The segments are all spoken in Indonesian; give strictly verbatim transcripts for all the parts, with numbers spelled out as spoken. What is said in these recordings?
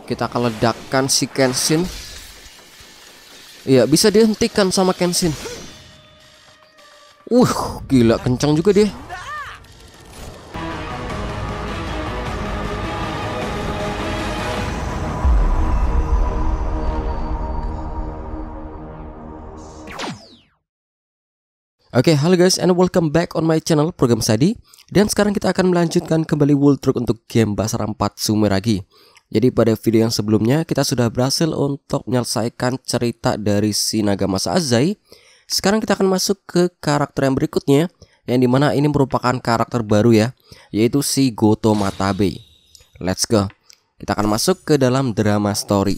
Kita akan ledakkan si Kenshin. Iya, bisa dihentikan sama Kenshin. Uh, gila kencang juga dia. Oke, okay, halo guys and welcome back on my channel Program Study. Dan sekarang kita akan melanjutkan kembali World Truck untuk game Basara empat Sumeragi. Jadi pada video yang sebelumnya kita sudah berhasil untuk menyelesaikan cerita dari si Naga Masa Azai. Sekarang kita akan masuk ke karakter yang berikutnya, yang dimana ini merupakan karakter baru ya, yaitu si Goto Matabe. Let's go. Kita akan masuk ke dalam drama story.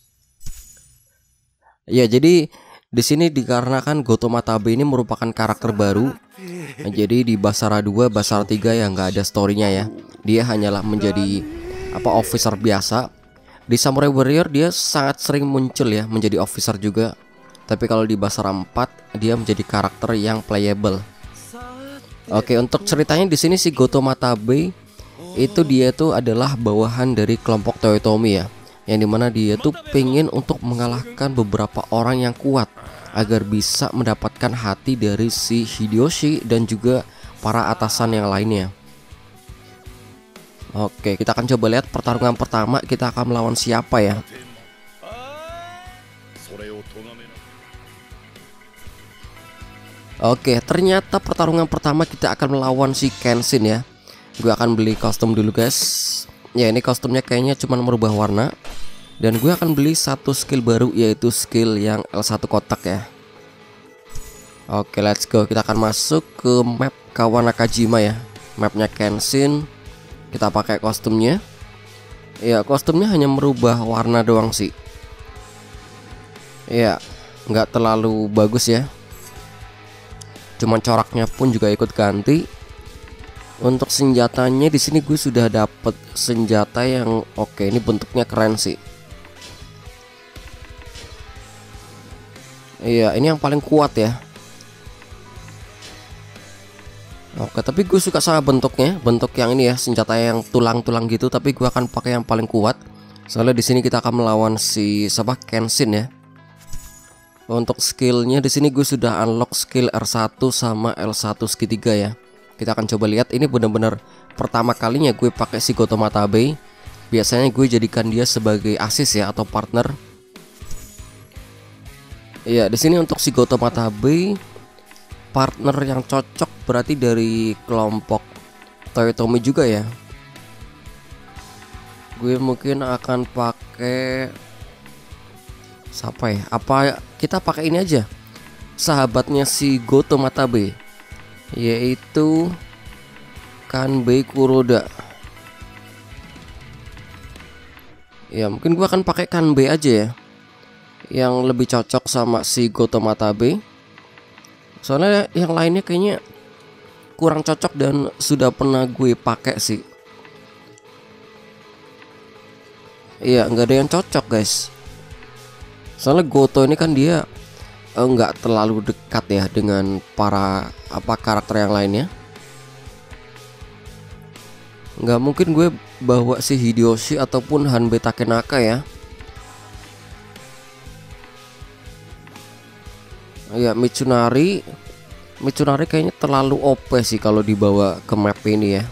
Ya, jadi di sini dikarenakan Goto Matabe ini merupakan karakter baru. Nah, jadi di Basara dua, Basara tiga ya nggak ada storynya ya. Dia hanyalah menjadi apa officer biasa. Di Samurai Warrior dia sangat sering muncul ya menjadi officer juga. Tapi kalau di Basara empat dia menjadi karakter yang playable. Oke, untuk ceritanya di sini si Goto Matabe itu dia tuh adalah bawahan dari kelompok Toyotomi ya, yang dimana dia tuh pengen untuk mengalahkan beberapa orang yang kuat agar bisa mendapatkan hati dari si Hideyoshi dan juga para atasan yang lainnya. Oke, kita akan coba lihat pertarungan pertama kita akan melawan siapa ya. Oke, ternyata pertarungan pertama kita akan melawan si Kenshin ya. Gue akan beli kostum dulu guys. Ya, ini kostumnya kayaknya cuma merubah warna. Dan gue akan beli satu skill baru, yaitu skill yang L satu kotak ya. Oke, let's go. Kita akan masuk ke map Kawanakajima ya. Mapnya Kenshin. Kita pakai kostumnya. Ya, kostumnya hanya merubah warna doang sih. Ya, nggak terlalu bagus ya. Cuman coraknya pun juga ikut ganti. Untuk senjatanya di sini gue sudah dapet senjata yang oke. Ini bentuknya keren sih. Iya, ini yang paling kuat ya. Oke, tapi gue suka sama bentuknya, bentuk yang ini ya, senjata yang tulang-tulang gitu. Tapi gue akan pakai yang paling kuat. Soalnya di sini kita akan melawan si siapa Kenshin ya. Untuk skillnya di sini gue sudah unlock skill R satu sama L satu segitiga ya. Kita akan coba lihat. Ini benar-benar pertama kalinya gue pakai si Goto Matabe. Biasanya gue jadikan dia sebagai asis ya atau partner. Iya, di sini untuk si Goto Matabe partner yang cocok berarti dari kelompok Toyotomi juga ya. Gue mungkin akan pakai siapa ya? Apa kita pakai ini aja? Sahabatnya si Goto Matabe, yaitu Kanbei Kuroda. Ya, mungkin gue akan pakai Kanbei aja ya, yang lebih cocok sama si Goto Matabe. Soalnya yang lainnya kayaknya kurang cocok dan sudah pernah gue pakai sih. Iya, nggak ada yang cocok guys. Soalnya Goto ini kan dia eh, nggak terlalu dekat ya dengan para apa karakter yang lainnya. Nggak mungkin gue bawa si Hideyoshi ataupun Hanbei Takenaka ya. Ya, Mitsunari Mitsunari kayaknya terlalu O P sih kalau dibawa ke map ini ya.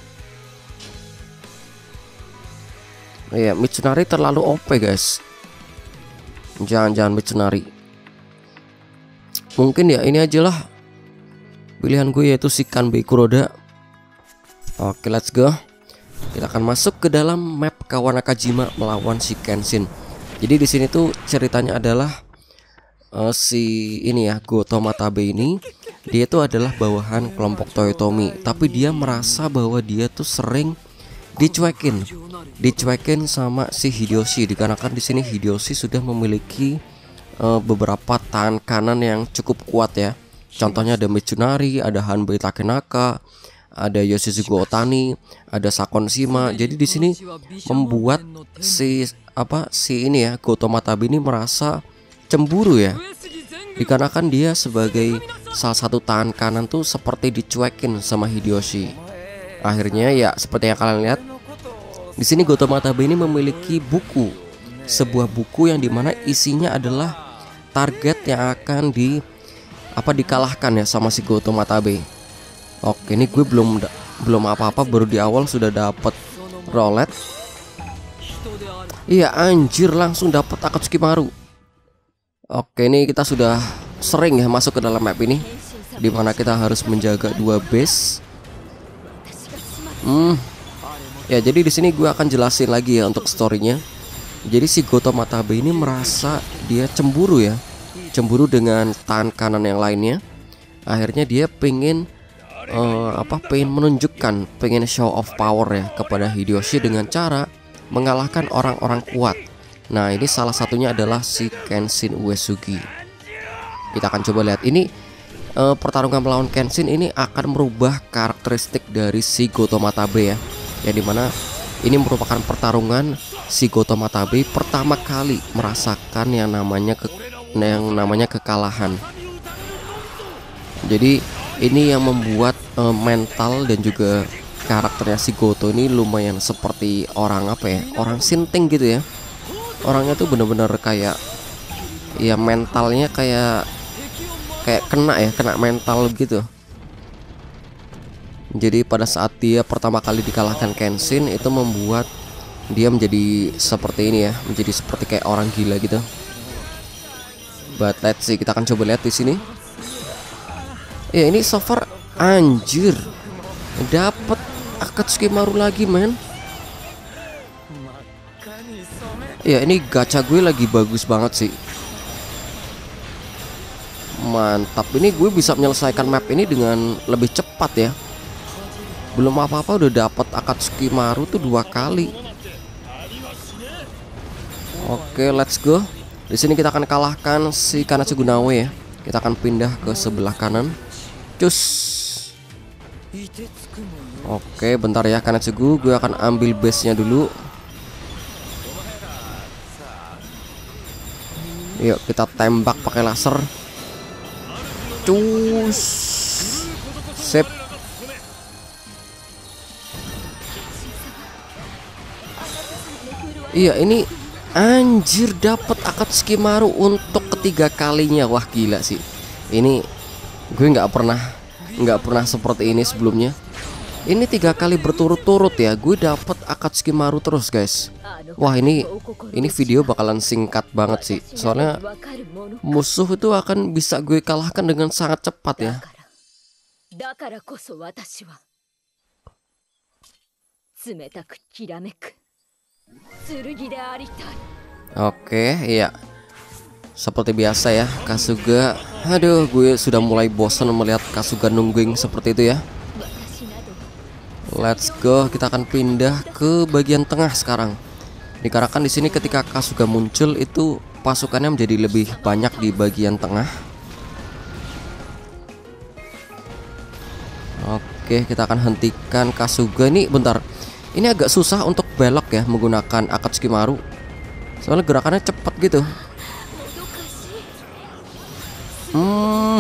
Ya, Mitsunari terlalu O P guys. Jangan-jangan Mitsunari. Mungkin ya ini aja lah pilihan gue, yaitu si Kanbei Kuroda. Oke, let's go. Kita akan masuk ke dalam map Kawanakajima melawan si Kenshin. Jadi di sini tuh ceritanya adalah Uh, si ini ya, Goto Matabe ini dia tuh adalah bawahan kelompok Toyotomi, tapi dia merasa bahwa dia tuh sering dicuekin, dicuekin sama si Hideyoshi. Dikarenakan di sini Hideyoshi sudah memiliki uh, beberapa tangan kanan yang cukup kuat ya. Contohnya ada Mitsunari, ada Hanbei Takenaka, ada Yoshitsugu Otani, ada Sakon Shima. Jadi di sini membuat si apa si ini ya, Goto Matabe ini merasa cemburu ya, dikarenakan dia sebagai salah satu tangan kanan tuh seperti dicuekin sama Hideyoshi. Akhirnya ya seperti yang kalian lihat di sini, Goto Matabe ini memiliki buku sebuah buku yang dimana isinya adalah target yang akan di apa dikalahkan ya sama si Goto Matabe. Oke, ini gue belum belum apa-apa, baru di awal sudah dapat roulette. Iya anjir, langsung dapat Akatsukimaru. Oke, ini kita sudah sering ya masuk ke dalam map ini, dimana kita harus menjaga dua base. Hmm, ya jadi di sini gue akan jelasin lagi ya untuk storynya. Jadi si Goto Matabe ini merasa dia cemburu ya, cemburu dengan tangan kanan yang lainnya. Akhirnya dia pengen uh, apa? Pengen menunjukkan, pengen show of power ya kepada Hideyoshi dengan cara mengalahkan orang-orang kuat. Nah ini salah satunya adalah si Kenshin Uesugi. Kita akan coba lihat ini uh, pertarungan melawan Kenshin ini akan merubah karakteristik dari si Goto Matabe ya. Yang dimana ini merupakan pertarungan si Goto Matabe pertama kali merasakan yang namanya ke, yang namanya kekalahan. Jadi ini yang membuat uh, mental dan juga karakternya si Goto ini lumayan seperti orang apa ya, orang sinting gitu ya. Orangnya tuh bener-bener kayak ya mentalnya kayak kayak kena ya, kena mental gitu. Jadi pada saat dia pertama kali dikalahkan Kenshin itu membuat dia menjadi seperti ini ya, menjadi seperti kayak orang gila gitu. But let's see, kita akan coba lihat di sini. Ya ini so far anjir dapat Akatsukimaru lagi men. Ya ini gacha gue lagi bagus banget sih. Mantap, ini gue bisa menyelesaikan map ini dengan lebih cepat ya. Belum apa-apa udah dapat Akatsukimaru tuh dua kali. Oke, let's go. Di sini kita akan kalahkan si Kanatsugunawe ya. Kita akan pindah ke sebelah kanan. Cus. Oke, bentar ya Kanatsugu, gue akan ambil base-nya dulu. Yuk kita tembak pakai laser. Cus. Sip. Iya ini anjir dapat Akatsukimaru untuk ketiga kalinya. Wah gila sih. Ini gue nggak pernah nggak pernah seperti ini sebelumnya. Ini tiga kali berturut-turut ya gue dapat Akatsukimaru terus guys. Wah ini ini video bakalan singkat banget sih. Soalnya musuh itu akan bisa gue kalahkan dengan sangat cepat ya. Oke, iya. Seperti biasa ya, Kasuga. Aduh, gue sudah mulai bosan melihat Kasuga nungging seperti itu ya. Let's go, kita akan pindah ke bagian tengah sekarang. Dikarenakan di sini ketika Kasuga muncul itu pasukannya menjadi lebih banyak di bagian tengah. Oke, kita akan hentikan Kasuga. Ini bentar, ini agak susah untuk belok ya menggunakan Akatsukimaru. Soalnya gerakannya cepat gitu. Hmm.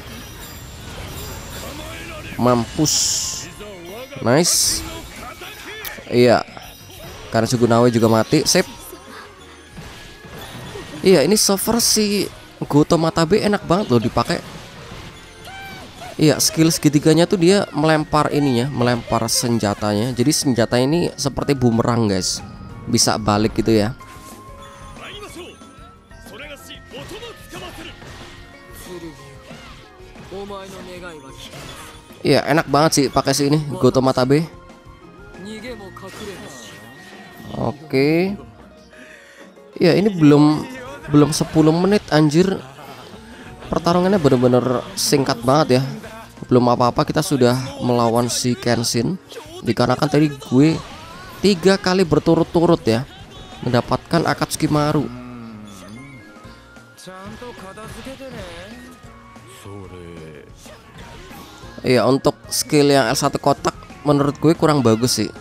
Mampus. Nice. Iya. Kanatsugunawe juga mati. Sip. Iya, ini so far si Goto Matabe enak banget loh dipakai. Iya, skill segitiganya tuh dia melempar ininya, melempar senjatanya. Jadi senjata ini seperti bumerang guys, bisa balik gitu ya. Iya, enak banget sih pakai si ini Goto Matabe. Oke. Ya ini belum belum sepuluh menit anjir. Pertarungannya bener-bener singkat banget ya. Belum apa-apa kita sudah melawan si Kenshin. Dikarenakan tadi gue tiga kali berturut-turut ya mendapatkan Akatsukimaru. Iya, untuk skill yang L satu kotak menurut gue kurang bagus sih.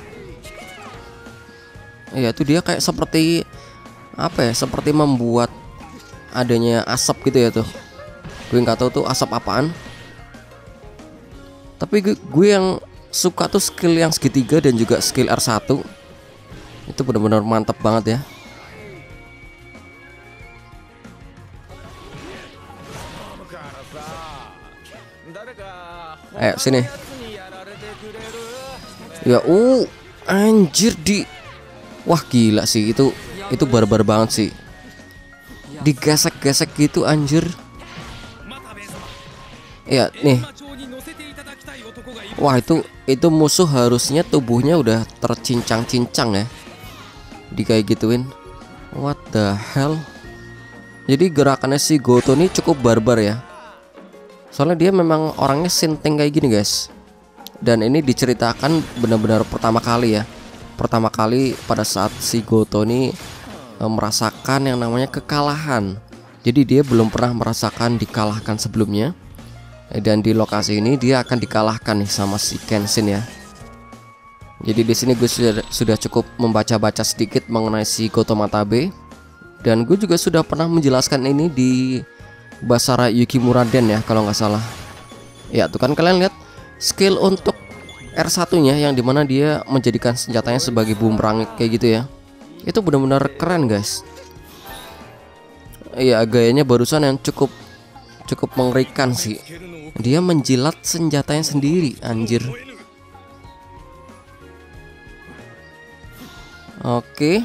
Iya, itu dia kayak seperti apa ya? Seperti membuat adanya asap gitu ya tuh. Gue nggak tahu tuh asap apaan. Tapi gue, gue yang suka tuh skill yang segitiga dan juga skill R satu. Itu benar-benar mantap banget ya. Ayo sini. Ya, uh, anjir di. Wah gila sih itu, itu barbar banget sih. Digesek-gesek gitu anjir. Ya nih. Wah itu itu musuh harusnya tubuhnya udah tercincang-cincang ya. Di kayak gituin. What the hell. Jadi gerakannya si Goto ini cukup barbar ya. Soalnya dia memang orangnya sinting kayak gini guys. Dan ini diceritakan benar-benar pertama kali ya. Pertama kali pada saat si Goto ini e, merasakan yang namanya kekalahan. Jadi dia belum pernah merasakan dikalahkan sebelumnya. E, dan di lokasi ini dia akan dikalahkan nih sama si Kenshin ya. Jadi di sini gue sudah, sudah cukup membaca-baca sedikit mengenai si Goto Matabe. Dan gue juga sudah pernah menjelaskan ini di Basara Yukimura Den ya kalau nggak salah. Ya tuh kan kalian lihat skill untuk R satu nya yang dimana dia menjadikan senjatanya sebagai bumerang kayak gitu ya. Itu benar-benar keren guys. Iya gayanya barusan yang cukup cukup mengerikan sih. Dia menjilat senjatanya sendiri anjir. Oke.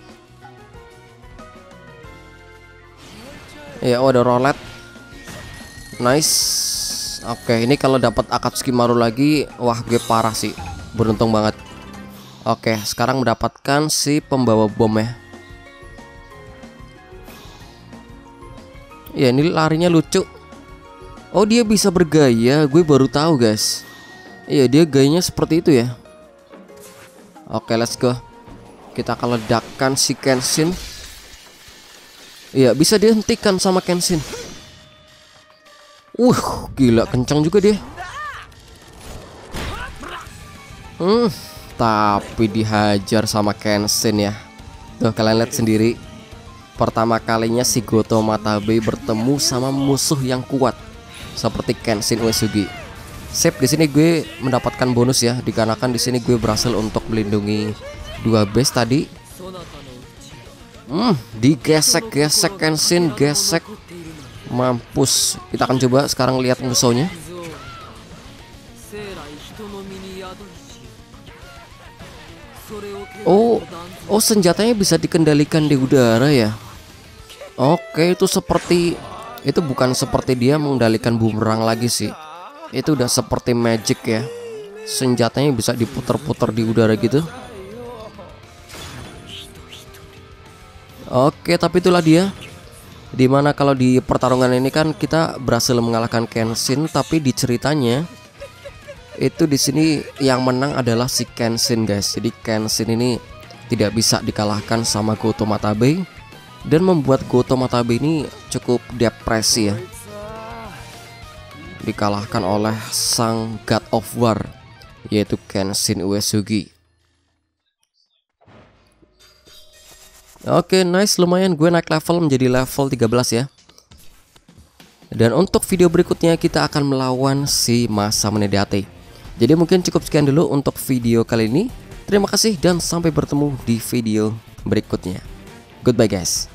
Ya oh, ada roulette. Nice. Oke, ini kalau dapat Akatsuki Maru lagi, wah gue parah sih. Beruntung banget. Oke, sekarang mendapatkan si pembawa bom ya. Ya, ini larinya lucu. Oh, dia bisa bergaya. Gue baru tahu, guys. Iya, dia gayanya seperti itu ya. Oke, let's go. Kita akan ledakkan si Kenshin. Iya, bisa dihentikan sama Kenshin. Uh, gila kencang juga dia. Hmm, tapi dihajar sama Kenshin ya. Tuh kalian lihat sendiri. Pertama kalinya si Goto Matabe bertemu sama musuh yang kuat seperti Kenshin Uesugi. Sip, di sini gue mendapatkan bonus ya, dikarenakan di sini gue berhasil untuk melindungi dua base tadi. Hmm, digesek-gesek Kenshin, gesek. Mampus. Kita akan coba sekarang lihat musuhnya. Oh, oh senjatanya bisa dikendalikan di udara ya. Oke, itu seperti itu bukan seperti dia mengendalikan bumerang lagi sih. Itu udah seperti magic ya. Senjatanya bisa diputar-putar di udara gitu. Oke, tapi itulah dia. Dimana kalau di pertarungan ini kan kita berhasil mengalahkan Kenshin, tapi di ceritanya itu di sini yang menang adalah si Kenshin guys. Jadi Kenshin ini tidak bisa dikalahkan sama Goto Matabe dan membuat Goto Matabe ini cukup depresi ya. Dikalahkan oleh sang God of War yaitu Kenshin Uesugi. Oke, nice, lumayan gue naik level menjadi level tiga belas ya. Dan untuk video berikutnya kita akan melawan si Masamune Date. Jadi mungkin cukup sekian dulu untuk video kali ini. Terima kasih dan sampai bertemu di video berikutnya. Goodbye guys.